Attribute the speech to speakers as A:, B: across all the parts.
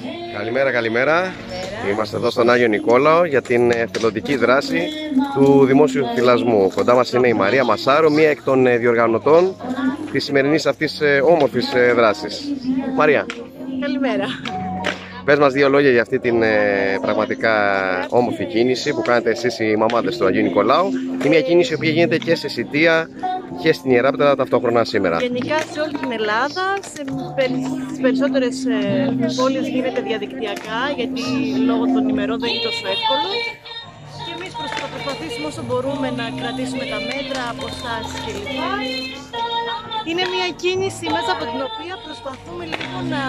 A: Καλημέρα, καλημέρα. Είμαστε εδώ στον Άγιο Νικόλαο για την εθελοντική δράση του Δημόσιου Θυλασμού. Κοντά μας είναι η Μαρία Μασάρο, μία εκ των διοργανωτών της σημερινής αυτής όμορφης δράσης. Μαρία.
B: Καλημέρα.
A: Πες μας δύο λόγια για αυτή την πραγματικά όμορφη κίνηση που κάνετε εσείς οι μαμάδες του Αγίου Νικολάου. Είναι μια κίνηση που γίνεται και σε Σιτία και στην Ιεράπετρα ταυτόχρονα σήμερα.
B: Γενικά σε όλη την Ελλάδα, στις περισσότερες πόλεις γίνεται διαδικτυακά, γιατί λόγω των ημερών δεν είναι τόσο εύκολο. Και εμείς θα προσπαθήσουμε όσο μπορούμε να κρατήσουμε τα μέτρα, αποστάσεις κλπ. Είναι μια κίνηση μέσα από την οποία προσπαθούμε λίγο να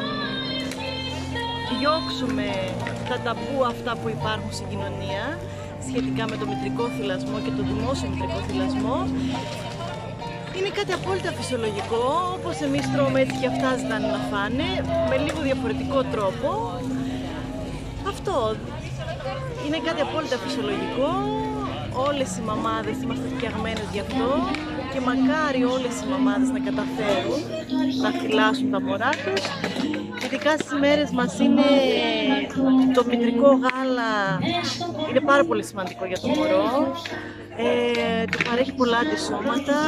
B: διώξουμε τα ταμπού αυτά που υπάρχουν στην κοινωνία σχετικά με το μητρικό θυλασμό και το δημόσιο μητρικό θυλασμό. Είναι κάτι απόλυτα φυσιολογικό, όπως εμείς τρώμε έτσι και αυτά ζητάνε να φάνε, με λίγο διαφορετικό τρόπο. Αυτό είναι κάτι απόλυτα φυσιολογικό, όλες οι μαμάδες είμαστε φτιαγμένες γι' αυτό και μακάρι όλες οι μαμάδες να καταφέρουν να θυλάσουν τα μωρά τους. Ειδικά στις μέρες μας είναι το μητρικό γάλα, είναι πάρα πολύ σημαντικό για το μωρό. Του παρέχει πολλά αντισώματα.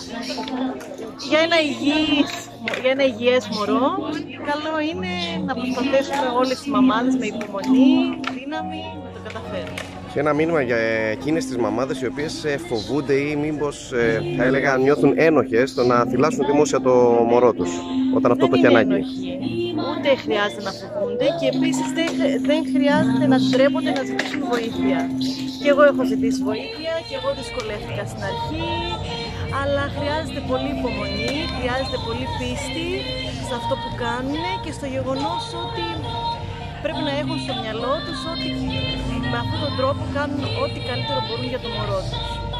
B: Για ένα υγιές μωρό, καλό είναι να προσπαθήσουμε όλες οι μαμάδες με υπομονή, δύναμη, να το καταφέρουν.
A: Και ένα μήνυμα για εκείνες τις μαμάδες οι οποίες φοβούνται ή μήπως θα έλεγα νιώθουν ένοχες στο να θυλάσουν δημόσια το μωρό τους όταν αυτό το έχει ανάγκη.
B: Ούτε χρειάζεται να φοβούνται και επίσης δεν χρειάζεται να ντρέπονται να ζητήσουν βοήθεια. Και εγώ έχω ζητήσει βοήθεια και εγώ δυσκολεύτηκα στην αρχή, αλλά χρειάζεται πολύ υπομονή, χρειάζεται πολύ πίστη σε αυτό που κάνουν και στο γεγονός ότι πρέπει να έχουν στο μυαλό τους ότι με αυτόν τον τρόπο κάνουν ό,τι καλύτερο μπορούν για το μωρό τους.